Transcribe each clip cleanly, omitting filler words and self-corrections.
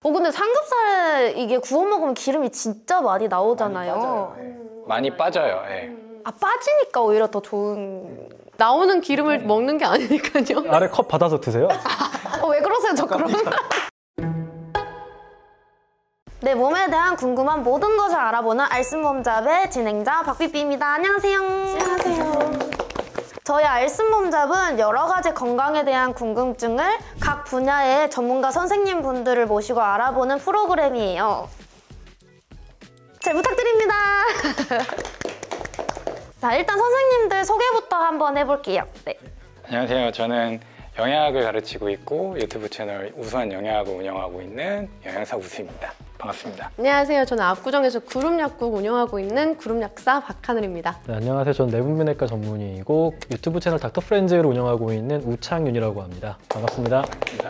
근데 삼겹살 이게 구워 먹으면 기름이 진짜 많이 나오잖아요. 많이 빠져요. 예. 아, 빠지니까 오히려 더 좋은. 나오는 기름을 먹는 게 아니니까요. 아래 컵 받아서 드세요? 왜 그러세요, 저 그럼? 내 몸에 대한 궁금한 모든 것을 알아보는 알쓸몸잡의 진행자 박삐삐입니다. 안녕하세요. 안녕하세요. 저희 알쓸몸잡은 여러 가지 건강에 대한 궁금증을 각 분야의 전문가 선생님분들을 모시고 알아보는 프로그램이에요. 잘 부탁드립니다. 자, 일단 선생님들 소개부터 한번 해볼게요. 네. 안녕하세요. 저는 영양학을 가르치고 있고 유튜브 채널 우수한 영양학을 운영하고 있는 영양사 우수입니다. 반갑습니다. 안녕하세요. 저는 압구정에서 구름약국 운영하고 있는 구름약사 박하늘입니다. 네, 안녕하세요. 저는 내분비내과 전문의이고 유튜브 채널 닥터프렌즈를 운영하고 있는 우창윤이라고 합니다. 반갑습니다.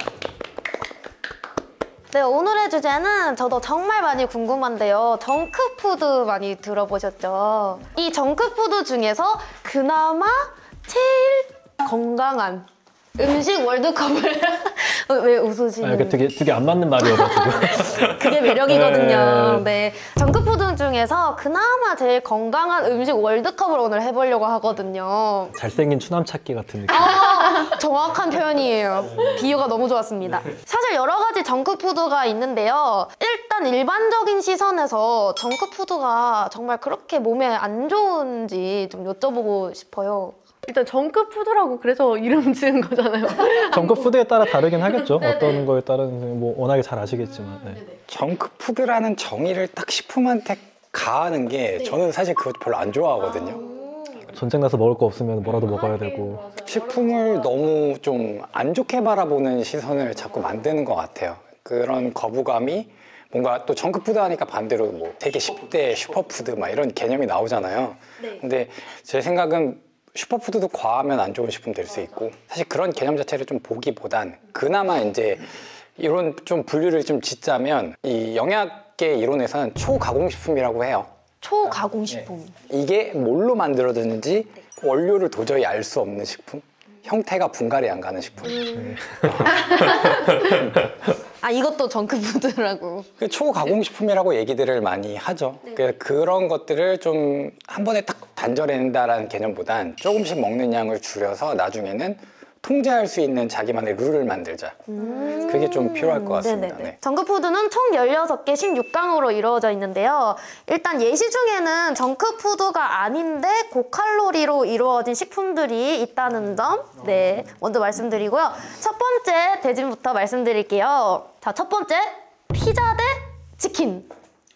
네, 오늘의 주제는 저도 정말 많이 궁금한데요. 정크푸드 많이 들어보셨죠? 이 정크푸드 중에서 그나마 제일 건강한 음식 월드컵을 왜 웃으시는? 되게 안 맞는 말이어가지고 그게 매력이거든요. 네, 정크푸드 중에서 그나마 제일 건강한 음식 월드컵을 오늘 해보려고 하거든요. 잘생긴 추남 찾기 같은 느낌. 정확한 표현이에요. 비유가 너무 좋았습니다. 사실 여러 가지 정크푸드가 있는데요. 일단 일반적인 시선에서 정크푸드가 정말 그렇게 몸에 안 좋은지 좀 여쭤보고 싶어요. 일단 정크푸드라고 그래서 이름 지은 거잖아요. 정크푸드에 따라 다르긴 하겠죠. 어떤 거에 따른 뭐 워낙에 잘 아시겠지만. 네. 정크푸드라는 정의를 딱 식품한테 가하는 게 저는 사실 그거 별로 안 좋아하거든요. 전쟁 나서 먹을 거 없으면 뭐라도 먹어야 되고. 식품을 너무 좀 안 좋게 바라보는 시선을 자꾸 만드는 것 같아요. 그런 거부감이 뭔가 또 정크푸드 하니까 반대로 뭐 되게 10대 슈퍼푸드 막 이런 개념이 나오잖아요. 근데 제 생각은 슈퍼푸드도 과하면 안 좋은 식품 될 수 있고 사실 그런 개념 자체를 좀 보기보단 그나마 이제 이런 좀 분류를 좀 짓자면 이 영양학계 이론에서는 초가공식품이라고 해요. 초가공식품. 이게 뭘로 만들어졌는지 원료를 도저히 알 수 없는 식품? 형태가 분갈이 안 가는 식품. 아, 이것도 정크푸드라고. 초가공식품이라고 얘기들을 많이 하죠. 그런 것들을 좀 한 번에 딱 단절해낸다라는 개념보단 조금씩 먹는 양을 줄여서 나중에는 통제할 수 있는 자기만의 룰을 만들자. 그게 좀 필요할 것 같습니다. 네. 정크푸드는 총 16개 16강으로 이루어져 있는데요. 일단 예시 중에는 정크푸드가 아닌데 고칼로리로 이루어진 식품들이 있다는 점 먼저 말씀드리고요. 첫 번째 대진부터 말씀드릴게요. 자, 첫 번째 피자 대 치킨.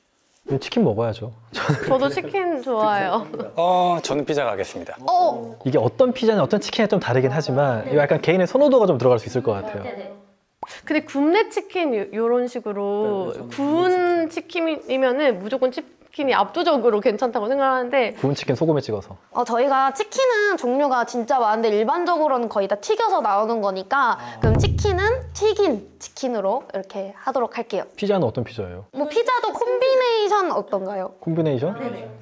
치킨 먹어야죠. 저도 치킨 좋아해요. 저는 피자 가겠습니다. 이게 어떤 피자나 어떤 치킨에 좀 다르긴 하지만 이거 약간 개인의 선호도가 좀 들어갈 수 있을 것 같아요. 근데 굽네 치킨 이런 식으로 구운 치킨이면은 무조건 치킨이 압도적으로 괜찮다고 생각하는데 구운 치킨 소금에 찍어서. 저희가 치킨은 종류가 진짜 많은데 일반적으로는 거의 다 튀겨서 나오는 거니까 그럼 치킨은 튀긴 치킨으로 이렇게 하도록 할게요. 피자는 어떤 피자예요? 뭐 피자도 콤비네이션 어떤가요? 콤비네이션?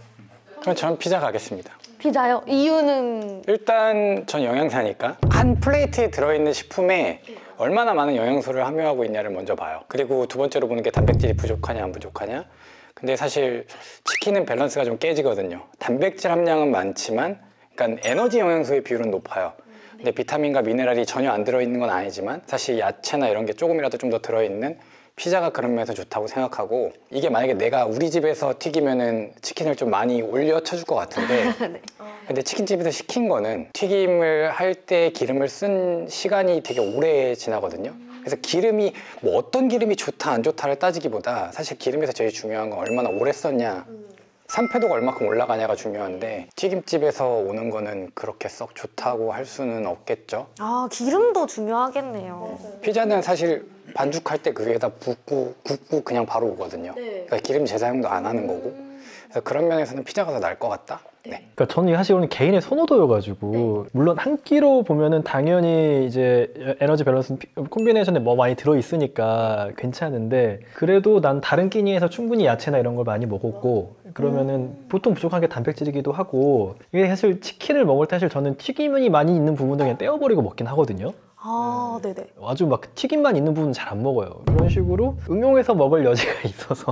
그럼 저는 피자 가겠습니다. 피자요? 이유는? 일단 전 영양사니까 한 플레이트에 들어있는 식품에 얼마나 많은 영양소를 함유하고 있냐를 먼저 봐요. 그리고 두 번째로 보는 게 단백질이 부족하냐 안 부족하냐. 근데 사실 치킨은 밸런스가 좀 깨지거든요. 단백질 함량은 많지만 그러니까 에너지 영양소의 비율은 높아요. 근데 비타민과 미네랄이 전혀 안 들어있는 건 아니지만 사실 야채나 이런 게 조금이라도 좀 더 들어있는 피자가 그런 면에서 좋다고 생각하고 이게 만약에 내가 우리 집에서 튀기면은 치킨을 좀 많이 올려 쳐줄 것 같은데 근데 치킨집에서 시킨 거는 튀김을 할 때 기름을 쓴 시간이 되게 오래 지나거든요. 그래서 기름이 뭐 어떤 기름이 좋다 안 좋다를 따지기보다 사실 기름에서 제일 중요한 건 얼마나 오래 썼냐 산패도가 얼마큼 올라가냐가 중요한데 튀김집에서 오는 거는 그렇게 썩 좋다고 할 수는 없겠죠. 아, 기름도 중요하겠네요. 피자는 사실 반죽할 때 그 위에다 굽고 그냥 바로 오거든요. 그러니까 기름 재사용도 안 하는 거고 그래서 그런 면에서는 피자가 더 나을 것 같다. 그러니까 저는 사실 오늘 개인의 선호도여가지고 물론 한 끼로 보면은 당연히 이제 에너지 밸런스 콤비네이션에 뭐 많이 들어있으니까 괜찮은데 그래도 난 다른 끼니에서 충분히 야채나 이런 걸 많이 먹었고 그러면은 보통 부족한 게 단백질이기도 하고 이게 사실 치킨을 먹을 때 사실 저는 튀김이 많이 있는 부분도 그냥 떼어버리고 먹긴 하거든요. 아, 네네. 아주 막 튀김만 있는 부분은 잘 안 먹어요. 그런 식으로 응용해서 먹을 여지가 있어서.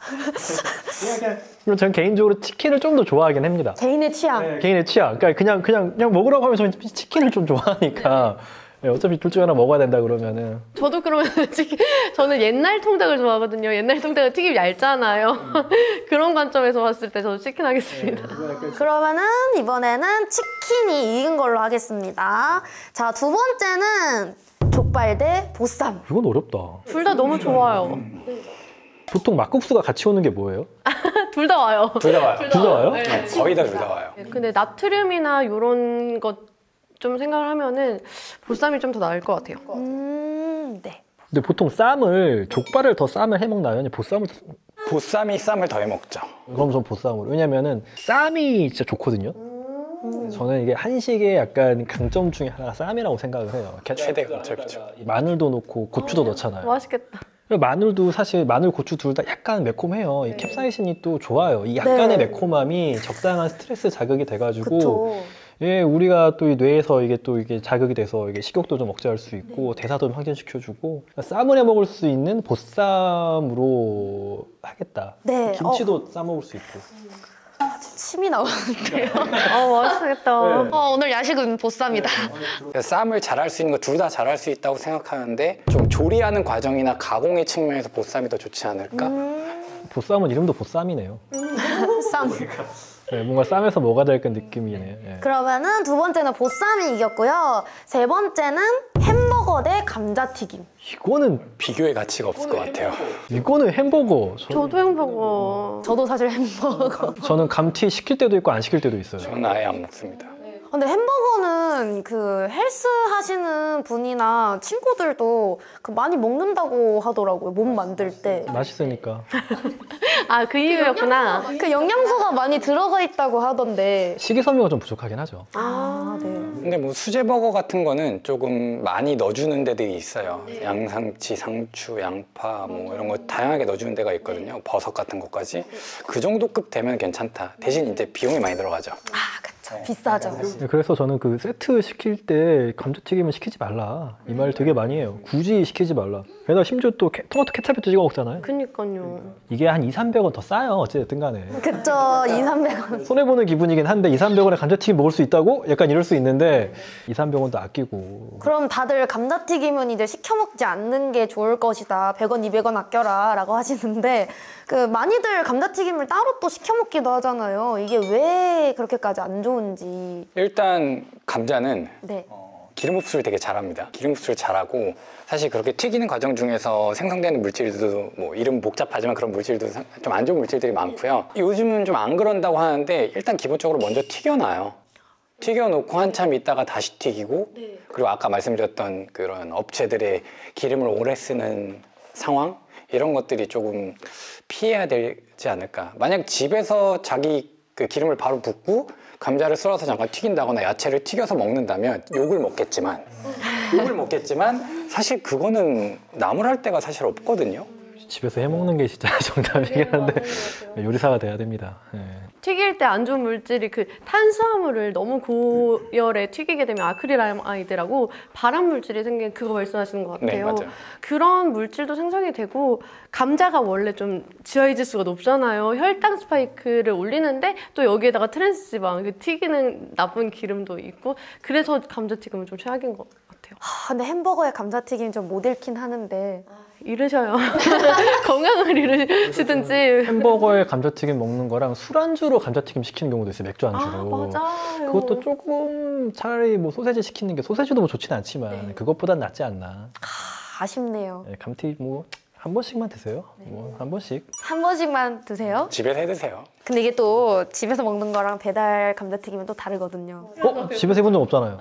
그리고 저는 개인적으로 치킨을 좀 더 좋아하긴 합니다. 개인의 취향. 개인의 취향. 그러니까 그냥 먹으라고 하면 저는 치킨을 좀 좋아하니까. 네, 어차피 둘 중에 하나 먹어야 된다 그러면은. 저도 그러면 저는 옛날 통닭을 좋아하거든요. 옛날 통닭은 튀김 얇잖아요. 그런 관점에서 봤을 때 저도 치킨 하겠습니다. 그러면은 이번에는 치킨이 이긴 걸로 하겠습니다. 자, 두 번째는 족발 대 보쌈. 이건 어렵다. 둘 다 너무 좋아요. 보통 막국수가 같이 오는 게 뭐예요? 둘 다 와요. 둘 다 와요. 둘 다 와요? 네. 거의 다 둘 다 와요. 근데 나트륨이나 이런 것 좀 생각을 하면은 보쌈이 좀 더 나을 것 같아요. 네. 근데 보통 쌈을 족발을 더 쌈을 해 먹나요? 아니면 보쌈을 보쌈이 쌈을 더 해먹죠. 그럼 전 보쌈으로. 왜냐면은 쌈이 진짜 좋거든요. 저는 이게 한식의 약간 강점 중에 하나가 쌈이라고 생각을 해요. 최대 강점이죠. 마늘도 넣고 고추도 넣잖아요. 맛있겠다. 마늘도 사실 마늘, 고추 둘 다 약간 매콤해요. 이 캡사이신이 또 좋아요. 이 약간의 네. 매콤함이 적당한 스트레스 자극이 돼가지고 그쵸. 예, 우리가 또 이 뇌에서 이게 또 이게 자극이 돼서 이게 식욕도 좀 억제할 수 있고 대사도 좀 확진시켜주고 쌈을 해 먹을 수 있는 보쌈으로 하겠다. 네. 김치도 싸 먹을 수 있고. 침이 나오는데요. 맛있겠다. 오늘 야식은 보쌈이다. 그러니까 쌈을 잘할 수 있는 거 둘 다 잘할 수 있다고 생각하는데 좀 조리하는 과정이나 가공의 측면에서 보쌈이 더 좋지 않을까? 보쌈은 이름도 보쌈이네요. 쌈. 네, 뭔가 쌈에서 뭐가 될까 느낌이네요. 예. 그러면은 두 번째는 보쌈이 이겼고요. 세 번째는 햄버거 대 감자튀김. 이거는 비교의 가치가 없을 것 같아요. 이거는 햄버거. 저도 햄버거. 저도 사실 햄버거. 저는 감튀 시킬 때도 있고 안 시킬 때도 있어요. 저는 아예 안 먹습니다. 근데 햄버거는 그 헬스 하시는 분이나 친구들도 그 많이 먹는다고 하더라고요. 몸 만들 때. 맛있으니까. 아, 그 이유였구나. 그 영양소가 많이 들어가 있다고 하던데. 식이섬유가 좀 부족하긴 하죠. 아, 네. 근데 뭐 수제버거 같은 거는 조금 많이 넣어주는 데들이 있어요. 양상치, 상추, 양파 뭐 이런 거 다양하게 넣어주는 데가 있거든요. 버섯 같은 것까지. 그 정도 급 되면 괜찮다. 대신 이제 비용이 많이 들어가죠. 아, 그쵸. 비싸죠. 네, 그래서 저는 그 세트 시킬 때 감자튀김은 시키지 말라. 이 말 되게 많이 해요. 굳이 시키지 말라. 게다가 심지어 또 토마토 케찹도 찍어 먹잖아요. 그니까요. 이게 한 2,300원 더 싸요. 어쨌든 간에. 그쵸. 200~300원. 손해보는 기분이긴 한데 2,300원에 감자튀김 먹을 수 있다고? 약간 이럴 수 있는데 2,300원도 아끼고. 그럼 다들 감자튀김은 이제 시켜 먹지 않는 게 좋을 것이다. 100원, 200원 아껴라 라고 하시는데 그 많이들 감자튀김을 따로 또 시켜 먹기도 하잖아요. 이게 왜 그렇게까지 안 좋은지. 일단 감자는 네. 기름 흡수를 되게 잘합니다. 기름 흡수를 잘하고 사실 그렇게 튀기는 과정 중에서 생성되는 물질들도 뭐 이름 복잡하지만 그런 물질도 좀 안 좋은 물질들이 많고요. 요즘은 좀 안 그런다고 하는데 일단 기본적으로 먼저 튀겨놔요. 튀겨놓고 한참 있다가 다시 튀기고 그리고 아까 말씀드렸던 그런 업체들의 기름을 오래 쓰는 상황 이런 것들이 조금 피해야 되지 않을까. 만약 집에서 자기 그 기름을 바로 붓고 감자를 썰어서 잠깐 튀긴다거나 야채를 튀겨서 먹는다면 욕을 먹겠지만 사실 그거는 나무랄 데가 사실 없거든요. 집에서 해먹는 게 진짜 정답이긴 한데 요리사가 돼야 됩니다. 네. 튀길 때 안 좋은 물질이 그 탄수화물을 너무 고열에 튀기게 되면 아크릴아미드라고 발암 물질이 생긴 그거 말씀하시는 것 같아요. 네, 맞아요. 그런 물질도 생성이 되고 감자가 원래 좀 GI 지수가 높잖아요. 혈당 스파이크를 올리는데 또 여기에다가 트랜스지방, 그 튀기는 나쁜 기름도 있고 그래서 감자튀김은 좀 최악인 것 같아요. 근데 햄버거에 감자튀김 좀 못 잃긴 하는데. 잃으셔요. 건강을 잃으시든지. 햄버거에 감자튀김 먹는 거랑 술안주로 감자튀김 시키는 경우도 있어요. 맥주 안주로. 맞아요. 그것도 조금 차라리 뭐 소세지 시키는 게 소세지도 뭐 좋지는 않지만 그것보단 낫지 않나. 아쉽네요. 네, 감튀 뭐 한 번씩만 드세요. 뭐 한 번씩. 한 번씩만 드세요? 집에서 해 드세요. 근데 이게 또 집에서 먹는 거랑 배달 감자튀김은 또 다르거든요. 집에서 해본 적 없잖아요.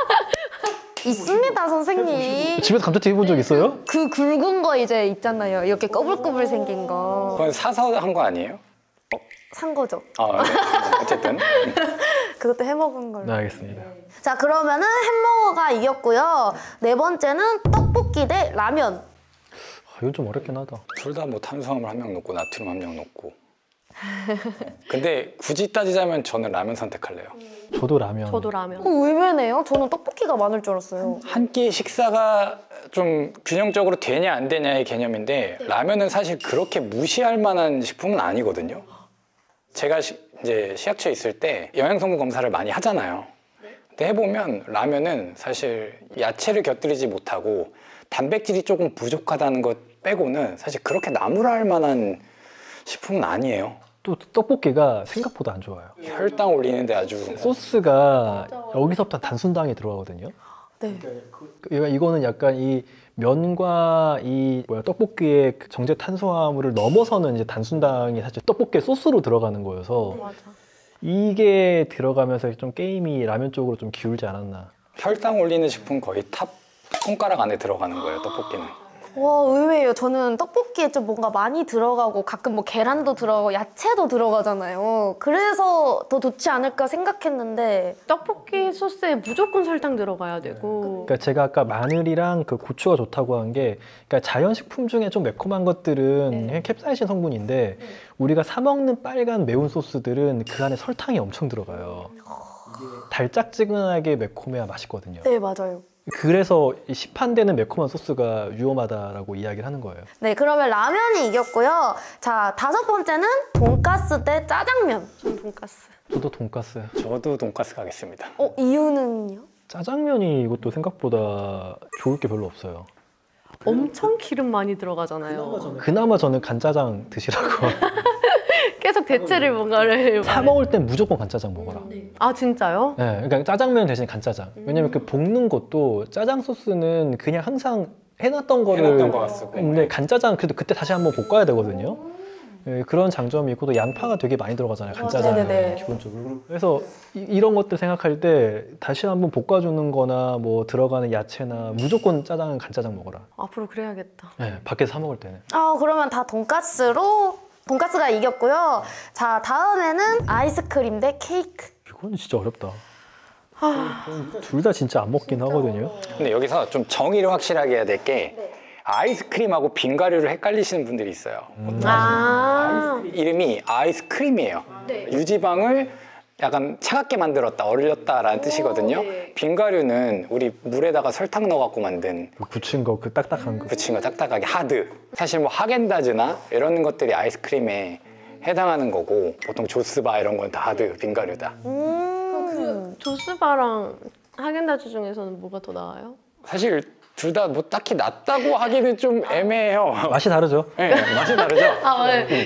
있습니다, 선생님. 집에서 감자튀김 해본 적 있어요? 그 굵은 거 이제 있잖아요. 이렇게 꼬불꼬불 생긴 거. 그건 사서 한 거 아니에요? 산 거죠. 네. 어쨌든 그것도 해먹은 걸로. 네, 알겠습니다. 자, 그러면은 햄버거가 이겼고요. 네 번째는 떡볶이 대 라면. 이건 좀 어렵긴 하다. 둘 다 뭐 탄수화물 한 명 넣고 나트륨 한 명 넣고 근데 굳이 따지자면 저는 라면 선택할래요. 저도 라면. 저도 라면. 의외네요. 저는 떡볶이가 많을 줄 알았어요. 한 끼 식사가 좀 균형적으로 되냐 안 되냐의 개념인데 라면은 사실 그렇게 무시할 만한 식품은 아니거든요. 제가 이제 시약처에 있을 때 영양성분 검사를 많이 하잖아요. 근데 해보면 라면은 사실 야채를 곁들이지 못하고 단백질이 조금 부족하다는 것 빼고는 사실 그렇게 나무랄 만한 식품은 아니에요. 또 떡볶이가 생각보다 안 좋아요. 혈당 올리는데 아주 소스가 여기서부터 단순당이 들어가거든요. 네. 그러니까 이거는 약간 이 면과 이 떡볶이의 그 정제 탄수화물을 넘어서는 이제 단순당이 사실 떡볶이 소스로 들어가는 거여서 맞아. 이게 들어가면서 좀 게임이 라면 쪽으로 좀 기울지 않았나. 혈당 올리는 식품 거의 탑 손가락 안에 들어가는 거예요, 떡볶이는. 와, 의외예요. 저는 떡볶이에 좀 뭔가 많이 들어가고 가끔 뭐 계란도 들어가고 야채도 들어가잖아요. 그래서 더 좋지 않을까 생각했는데 떡볶이 소스에 무조건 설탕 들어가야 되고. 그러니까 제가 아까 마늘이랑 그 고추가 좋다고 한 게, 그러니까 자연식품 중에 좀 매콤한 것들은 그냥 캡사이신 성분인데 우리가 사 먹는 빨간 매운 소스들은 그 안에 설탕이 엄청 들어가요. 달짝지근하게 매콤해야 맛있거든요. 네, 맞아요. 그래서 이 시판되는 매콤한 소스가 위험하다라고 이야기를 하는 거예요. 네, 그러면 라면이 이겼고요. 자, 5번째는 돈가스 대 짜장면. 전 돈가스. 저도 돈가스. 저도 돈가스 가겠습니다. 이유는요? 짜장면이 이것도 생각보다 좋을 게 별로 없어요. 엄청 기름 많이 들어가잖아요. 그나마 저는 간짜장 드시라고. 계속 대체를 뭔가를 사 먹을 땐 무조건 간짜장 먹어라. 아 진짜요? 네, 그러니까 짜장면 대신 간짜장. 왜냐면 그 볶는 것도 짜장 소스는 그냥 항상 해놨던 거를 해놨던 거 쓰고. 근데 간짜장 그래도 그때 다시 한번 볶아야 되거든요. 네, 그런 장점이 있고 또 양파가 되게 많이 들어가잖아요. 간짜장은 네네네. 기본적으로. 그래서 이런 것들 생각할 때 다시 한번 볶아주는 거나 뭐 들어가는 야채나 무조건 짜장은 간짜장 먹어라. 앞으로 그래야겠다. 네, 밖에서 사 먹을 때는. 그러면 다 돈가스가 이겼고요. 자, 다음에는 아이스크림 대 케이크. 이건 진짜 어렵다. 둘 다 진짜 안 먹긴 하거든요. 근데 여기서 좀 정의를 확실하게 해야 될 게 아이스크림하고 빙가류를 헷갈리시는 분들이 있어요. 이름이 아이스크림이에요. 유지방을 약간 차갑게 만들었다, 얼렸다라는 뜻이거든요. 빙가류는 우리 물에다가 설탕 넣어갖고 만든 굳힌 거, 그 딱딱한 거. 붙인 거 딱딱하게 하드. 사실 뭐 하겐다즈나 이런 것들이 아이스크림에 해당하는 거고 보통 조스바 이런 건 다 하드, 빙가류다. 조스바랑 하겐다즈 중에서는 뭐가 더 나아요? 사실 둘 다 뭐 딱히 낫다고 하기는 좀 애매해요. 맛이 다르죠? 네, 맛이 다르죠? 네.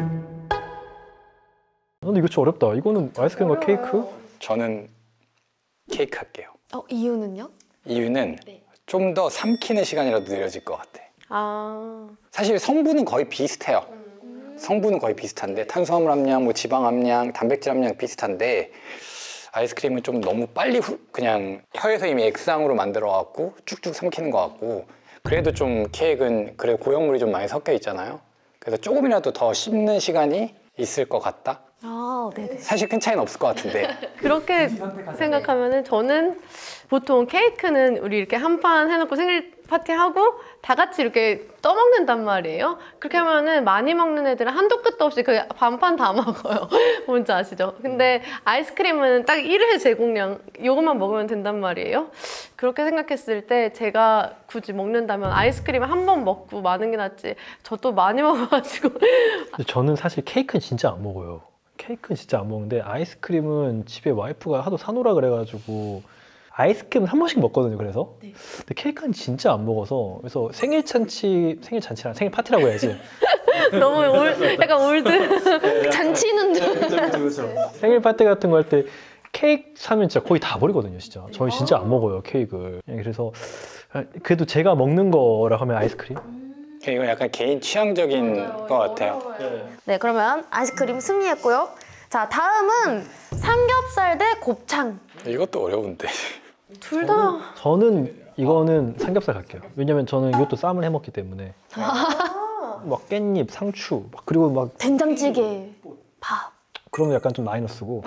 근데 이거 진짜 어렵다. 이거는 아이스크림과 케이크? 저는 케이크 할게요. 이유는요? 이유는 좀 더 삼키는 시간이라도 느려질 것 같아. 사실 성분은 거의 비슷해요. 성분은 거의 비슷한데 탄수화물 함량, 뭐 지방 함량, 단백질 함량 비슷한데 아이스크림은 좀 너무 빨리 그냥 혀에서 이미 액상으로 만들어 갖고 쭉쭉 삼키는 것 같고 그래도 좀 케이크는 그래 고형물이 좀 많이 섞여 있잖아요. 그래서 조금이라도 더 씹는 시간이 있을 것 같다. 네네. 사실 큰 차이는 없을 것 같은데 그렇게 생각하면은 저는 보통 케이크는 우리 이렇게 한 판 해놓고 생일 파티 하고 다 같이 이렇게 떠먹는단 말이에요. 그렇게 하면은 많이 먹는 애들은 한도 끝도 없이 그 반판 다 먹어요. 뭔지 아시죠? 근데 아이스크림은 딱 1회 제공량 이것만 먹으면 된단 말이에요. 그렇게 생각했을 때 제가 굳이 먹는다면 아이스크림 한 번 먹고 마는 게 낫지. 저도 많이 먹어가지고 근데 저는 사실 케이크는 진짜 안 먹어요. 케이크는 진짜 안 먹는데 아이스크림은 집에 와이프가 하도 사놓으라 그래가지고 아이스크림은 한 번씩 먹거든요. 그래서 근데 케이크는 진짜 안 먹어서 그래서 생일 잔치랑 생일 파티라고 해야지. 너무 약간 올드 잔치는 생일 파티 같은 거 할 때 케이크 사면 진짜 거의 다 버리거든요. 진짜 저희 진짜 안 먹어요 케이크를. 그래서 그래도 제가 먹는 거라 하면 아이스크림. 이건 약간 개인 취향적인 것 같아요. 네, 그러면 아이스크림 승리했고요. 자, 다음은 삼겹살 대 곱창. 이것도 어려운데. 둘 다 저는 이거는 삼겹살 갈게요. 왜냐면 저는 이것도 쌈을 해 먹기 때문에. 막 깻잎, 상추, 그리고 막 된장찌개, 밥. 그러면 약간 좀 마이너스고.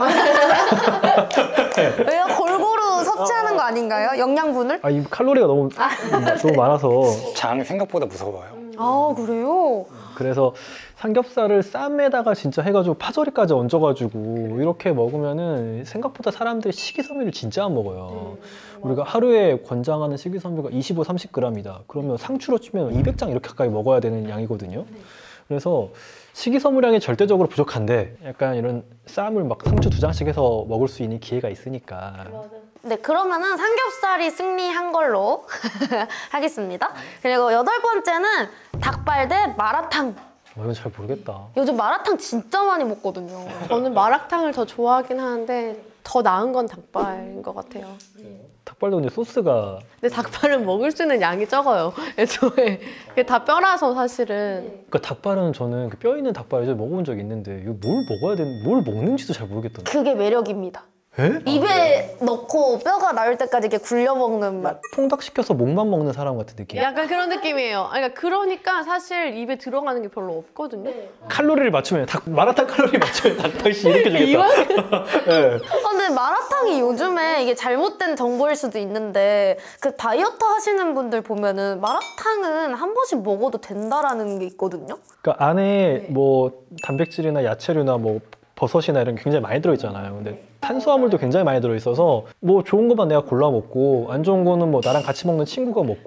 왜요? 골고루 섭취하는 거 아닌가요? 영양분을? 이 칼로리가 너무 많아서. 장 생각보다 무서워요. 아, 그래요? 그래서 삼겹살을 쌈에다가 진짜 해가지고 파절이까지 얹어가지고 이렇게 먹으면은 생각보다 사람들이 식이섬유를 진짜 안 먹어요. 우리가 하루에 권장하는 식이섬유가 25, 30g이다. 그러면 상추로 치면 200장 이렇게 가까이 먹어야 되는 양이거든요. 그래서 식이섬유량이 절대적으로 부족한데 약간 이런 쌈을 막 상추 2장씩 해서 먹을 수 있는 기회가 있으니까. 네, 그러면은 삼겹살이 승리한 걸로 하겠습니다. 그리고 8번째는 닭발 대 마라탕. 이건 잘 모르겠다. 요즘 마라탕 진짜 많이 먹거든요. 저는 마라탕을 더 좋아하긴 하는데 더 나은 건 닭발인 것 같아요. 닭발도 근데 소스가 근데 닭발은 먹을 수 있는 양이 적어요. 애초에 그게 다 뼈라서 사실은. 그러니까 닭발은 저는 그 뼈 있는 닭발 이제 먹어본 적이 있는데 이거 뭘 먹어야 되는 뭘 먹는지도 잘 모르겠던데. 그게 매력입니다. 에? 입에 넣고 뼈가 나올 때까지 이렇게 굴려 먹는 맛. 통닭 시켜서 목만 먹는 사람 같은 느낌. 약간 그런 느낌이에요. 그러니까 사실 입에 들어가는 게 별로 없거든요. 칼로리를 맞추면 마라탕 칼로리 맞추면 닭발씨 이렇게 주겠다. 네. 근데 마라탕이 요즘에 이게 잘못된 정보일 수도 있는데 그 다이어트 하시는 분들 보면은 마라탕은 한 번씩 먹어도 된다라는 게 있거든요. 그러니까 안에 뭐 단백질이나 야채류나 뭐 버섯이나 이런 게 굉장히 많이 들어있잖아요. 근데 탄수화물도 굉장히 많이 들어있어서 뭐 좋은 것만 내가 골라 먹고 안 좋은 거는 뭐 나랑 같이 먹는 친구가 먹고.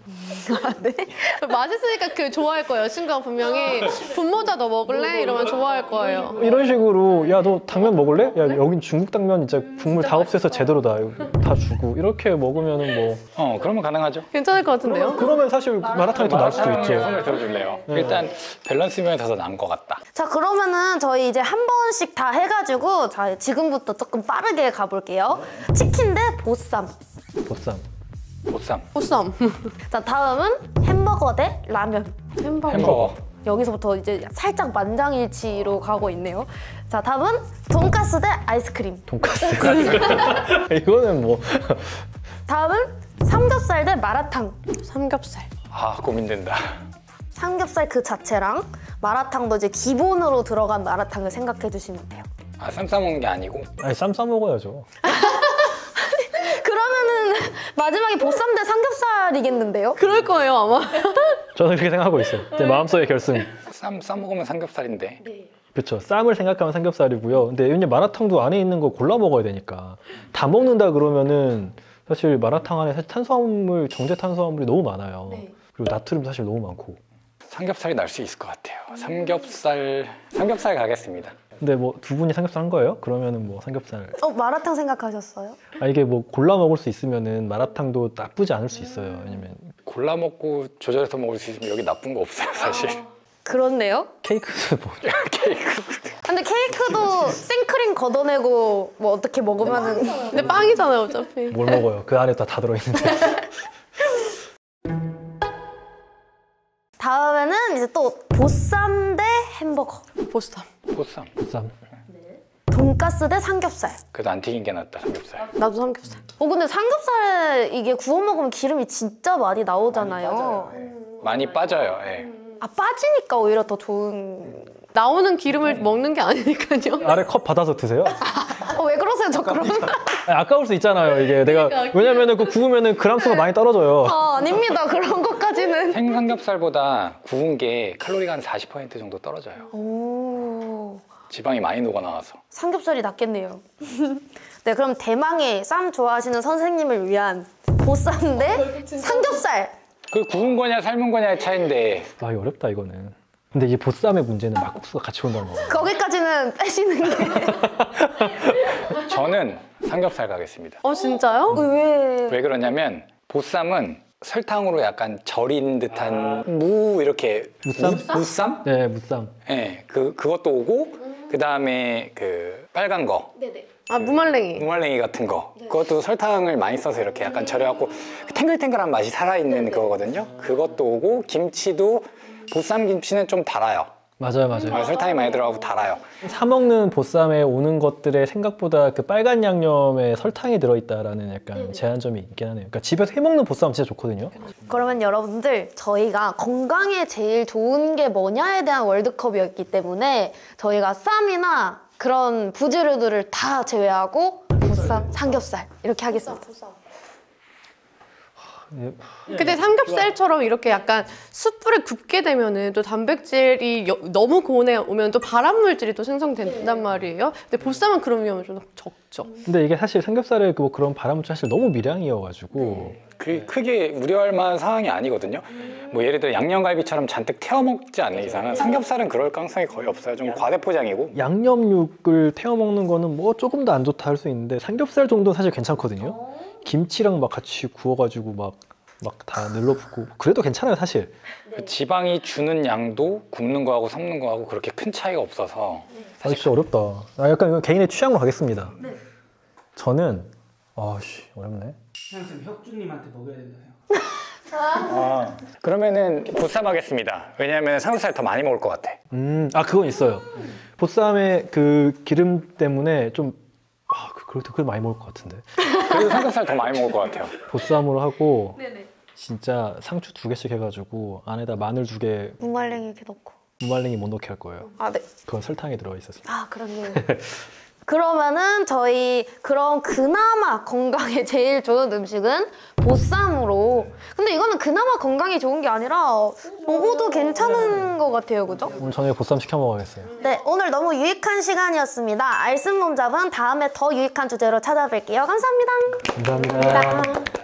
네? 맛있으니까 좋아할 거예요. 친구가 분명히 분모자 너 먹을래? 이러면 좋아할 거예요. 이런 식으로 야 너 당면 먹을래? 야 여긴 중국 당면 진짜 국물 다 없애서 제대로다 다 주고 이렇게 먹으면은 뭐 그러면 가능하죠. 괜찮을 것 같은데요? 그러면 사실 마라탕이 더 나을 수도 있죠. 손을 들어줄래요. 일단 밸런스 면에서 더 나은 것 같다. 자, 그러면은 저희 이제 한 번씩 다 해가지고 자, 지금부터 조금 빠르게 가볼게요. 치킨 대 보쌈. 보쌈. 보쌈. 보쌈. 자, 다음은 햄버거 대 라면. 햄버거. 여기서부터 이제 살짝 만장일치로 가고 있네요. 자, 다음은 돈가스 대 아이스크림. 돈가스. 이거는 뭐 다음은 삼겹살 대 마라탕. 삼겹살. 고민된다. 삼겹살 그 자체랑 마라탕도 이제 기본으로 들어간 마라탕을 생각해 주시면 돼요. 쌈 싸먹는 게 아니고? 아니 쌈 싸 먹어야죠. 그러면은 마지막에 보쌈 대 삼겹살이겠는데요? 그럴 거예요, 아마. 저는 그렇게 생각하고 있어요. 제 마음속의 결승. 쌈 싸먹으면 삼겹살인데. 그렇죠. 쌈을 생각하면 삼겹살이고요. 근데 왜냐면 마라탕도 안에 있는 거 골라 먹어야 되니까 다 먹는다 그러면은 사실 마라탕 안에 사실 탄수화물, 정제 탄수화물이 너무 많아요. 그리고 나트륨 사실 너무 많고. 삼겹살이 날 수 있을 것 같아요. 삼겹살 가겠습니다. 근데 뭐 두 분이 삼겹살 한 거예요? 그러면은 뭐 삼겹살. 마라탕 생각하셨어요? 이게 뭐 골라 먹을 수 있으면은 마라탕도 나쁘지 않을 수 있어요. 왜냐면 골라 먹고 조절해서 먹을 수 있으면 여기 나쁜 거 없어요, 사실. 그렇네요. 케이크도 뭐 케이크. 근데 케이크도 생크림 걷어내고 뭐 어떻게 먹으면은 근데 빵이잖아요, 어차피. 뭘 먹어요? 그 안에 다 들어있는데. 다음에는 이제 또 보쌈 대 햄버거. 보쌈. 보쌈. 보쌈. 돈가스 대 삼겹살. 그래도 안 튀긴 게 낫다, 삼겹살. 나도 삼겹살. 근데 삼겹살 이게 구워 먹으면 기름이 진짜 많이 나오잖아요. 많이 빠져요. 예. 빠지니까 오히려 더 좋은. 나오는 기름을 먹는 게 아니니까요. 아래 컵 받아서 드세요? 왜 그러세요, 저 그럼? 아까울 수 있잖아요. 이게 내가 왜냐면은 그 구우면은 그람수가 많이 떨어져요. 아닙니다. 그런 것까지는. 생삼겹살보다 구운 게 칼로리가 한 40% 정도 떨어져요. 오. 지방이 많이 녹아나와서. 삼겹살이 낫겠네요. 네, 그럼 대망의 쌈 좋아하시는 선생님을 위한 보쌈 대 삼겹살. 그 구운 거냐 삶은 거냐의 차이인데. 이거 어렵다 이거는. 근데 이게 보쌈의 문제는 막국수가 같이 온다는 거예요. 거기까지는 빼시는 게. 저는 삼겹살 가겠습니다. 진짜요? 왜? 왜 그러냐면 보쌈은 설탕으로 약간 절인 듯한 무 이렇게 무쌈? 무쌈? 네, 무쌈. 네, 그것도 오고 그 다음에 그 빨간 거 무말랭이. 무말랭이 같은 거 그것도 설탕을 많이 써서 이렇게 약간 절여갖고 탱글탱글한 맛이 살아있는 그거거든요. 그것도 오고 김치도 보쌈 김치는 좀 달아요. 맞아요. 설탕이 많이 들어가고 달아요. 사 먹는 보쌈에 오는 것들의 생각보다 그 빨간 양념에 설탕이 들어있다라는 약간 제한점이 있긴 하네요. 그러니까 집에서 해 먹는 보쌈 진짜 좋거든요. 그러면 여러분들 저희가 건강에 제일 좋은 게 뭐냐에 대한 월드컵이었기 때문에 저희가 쌈이나 그런 부재료들을 다 제외하고 보쌈, 삼겹살 이렇게 하겠습니다. 근데 삼겹살처럼 이렇게 약간 숯불에 굽게 되면은 또 단백질이 너무 고온에 오면 또 발암물질이 또 생성된단 말이에요. 근데 보쌈은 그런 위험이 좀 적죠. 근데 이게 사실 삼겹살의 뭐 그런 발암물질 사실 너무 미량이어가지고 그 크게 우려할 만한 상황이 아니거든요. 뭐 예를 들어 양념갈비처럼 잔뜩 태워 먹지 않는 이상은 삼겹살은 그럴 가능성이 거의 없어요. 좀 과대포장이고. 양념육을 태워 먹는 거는 뭐 조금 더 안 좋다 할 수 있는데 삼겹살 정도는 사실 괜찮거든요. 김치랑 막 같이 구워가지고 막 다 늘러붙고 그래도 괜찮아요 사실. 그 지방이 주는 양도 굽는 거하고 삶는 거하고 그렇게 큰 차이가 없어서. 아 진짜 어렵다. 약간 이건 개인의 취향으로 가겠습니다. 저는 어렵네. 선생님 혁주님한테 먹여야 되나요? 그러면은 보쌈 하겠습니다. 왜냐하면 삼겹살 더 많이 먹을 것 같아. 그건 있어요. 보쌈의 그 기름 때문에 좀 그걸 많이 먹을 것 같은데. 그래도 삼겹살 더 많이 먹을 것 같아요. 보쌈으로 하고 진짜 상추 2개씩 해가지고 안에다 마늘 2개, 무말랭이 이렇게 넣고. 무말랭이 못 넣게 할 거예요. 아, 네. 그건 설탕에 들어가 있어서. 아, 그렇네요. 그러면은 저희 그럼 그나마 건강에 제일 좋은 음식은 보쌈으로. 근데 이거는 그나마 건강에 좋은 게 아니라 먹어도 괜찮은 것 같아요, 그죠? 오늘 저녁에 보쌈 시켜 먹어야겠어요. 네, 오늘 너무 유익한 시간이었습니다. 알쓸 몸잡은 다음에 더 유익한 주제로 찾아뵐게요. 감사합니다. 감사합니다.